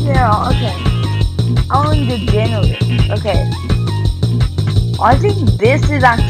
Yeah, okay. On the January. Okay. I think this is actually